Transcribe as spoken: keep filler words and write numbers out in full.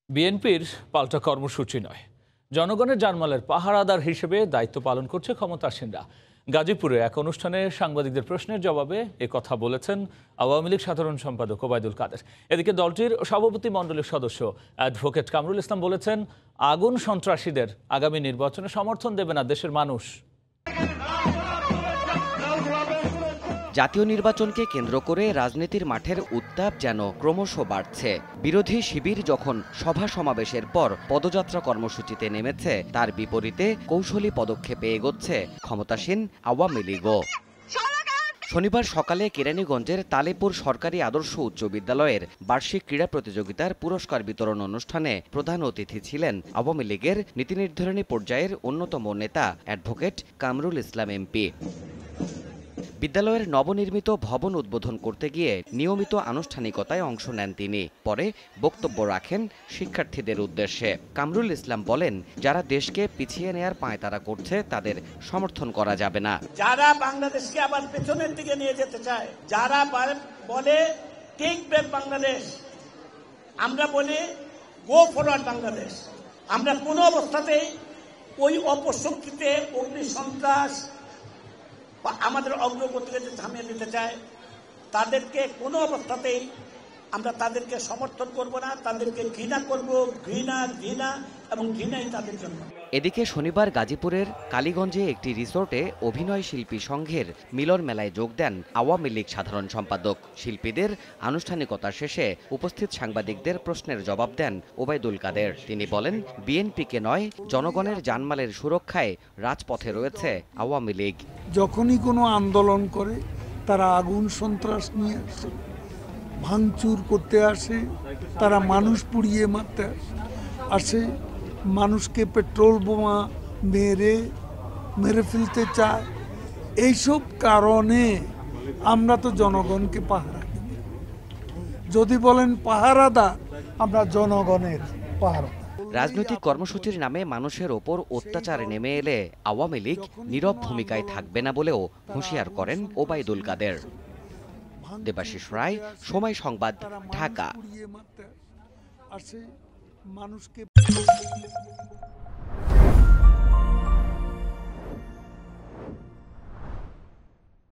বিএনপির পাল্টা কর্মসূচি নয়, জনগণের জানমালের পাহারাদার হিসেবে দায়িত্ব পালন করছে ক্ষমতাসীনরা। গাজীপুরে এক অনুষ্ঠানে সাংবাদিকদের প্রশ্নের জবাবে এ কথা বলেছেন আওয়ামী লীগ সাধারণ সম্পাদক ওবাইদুল কাদের। এদিকে দলটির সভাপতি মণ্ডলীর সদস্য অ্যাডভোকেট কামরুল ইসলাম বলেছেন, আগুন সন্ত্রাসীদের আগামী নির্বাচনে সমর্থন দেবে না দেশের মানুষ। জাতীয় নির্বাচনকে কেন্দ্র করে রাজনীতির মাঠের উত্তাপ যেন ক্রমশ বাড়ছে। বিরোধী শিবির যখন সভা সমাবেশের পর পদযাত্রা কর্মসূচিতে নেমেছে, তার বিপরীতে কৌশলী পদক্ষেপে এগোচ্ছে ক্ষমতাসীন আওয়ামী লীগও। শনিবার সকালে কেরানীগঞ্জের তালেপুর সরকারি আদর্শ উচ্চ বিদ্যালয়ের বার্ষিক ক্রীড়া প্রতিযোগিতার পুরস্কার বিতরণ অনুষ্ঠানে প্রধান অতিথি ছিলেন আওয়ামী লীগের নীতি নির্ধারণী পর্যায়ের অন্যতম নেতা অ্যাডভোকেট কামরুল ইসলাম এমপি। বিদ্যালয়ের নবনির্মিত ভবন উদ্বোধন করতে গিয়ে নিয়মিত আনুষ্ঠানিকতায় অংশ নেন তিনি। পরে বক্তব্য রাখেন শিক্ষার্থীদের উদ্দেশ্যে। কামরুল ইসলাম বলেন, যারা দেশকে পিছিয়ে নেয়ার পায়তারা করছে তাদের সমর্থন করা যাবে না। যারা বাংলাদেশকে আবার পেছনের দিকে নিয়ে যেতে চায়, যারা বলে টেক ব্যাক বাংলাদেশ, আমরা বলি গো ফরওয়ার্ড বাংলাদেশ, আমরা কোনো অবস্থাতেই ওই অপশক্তিতে অগ্নি সন্ত্রাস আমাদের অগ্রগতিকে থামিয়ে দিতে চায়, তাদেরকে কোনো অবস্থাতেই আমরা তাদেরকে সমর্থন করব না, তাদেরকে ঘৃণা করব, ঘৃণা ঘৃণা এবং ঘৃণাই তাদের জন্য। এদিকে শনিবার গাজীপুরের কালীগঞ্জে একটি রিসোর্টে অভিনয় শিল্পী সংঘের মিলন মেলায় যোগ দেন আওয়ামী লীগ সাধারণ সম্পাদক। শিল্পীদের আনুষ্ঠানিকতা শেষে উপস্থিত সাংবাদিকদের প্রশ্নের জবাব দেন ওবাইদুল কাদের। তিনি বলেন, বিএনপিকে নয়, জনগণের জানমালের সুরক্ষায় রাজপথে রয়েছে আওয়ামী লীগ। যখনই কোনো আন্দোলন করে তারা আগুন সন্ত্রাস নিয়ে আসে, ভাঙচুর করতে আসে, তারা মানুষ পুড়িয়ে মারতে আসে, মানুষকে পেট্রোল বোমা মেরে মেরে ফেলতে চায়। এইসব কারণে আমরা তো জনগণকে পাহারা দিই। যদি বলেন পাহারাদার, আমরা জনগণের পাহারাদার। রাজনৈতিক কর্মসূচির নামে মানুষের ওপর অত্যাচারে নেমে এলে আওয়ামী লীগ নীরব ভূমিকায় থাকবে না বলেও হুঁশিয়ার করেন ওবাইদুল কাদের। দেবাশিস রায়, সময় সংবাদ, ঢাকা। মানুষকে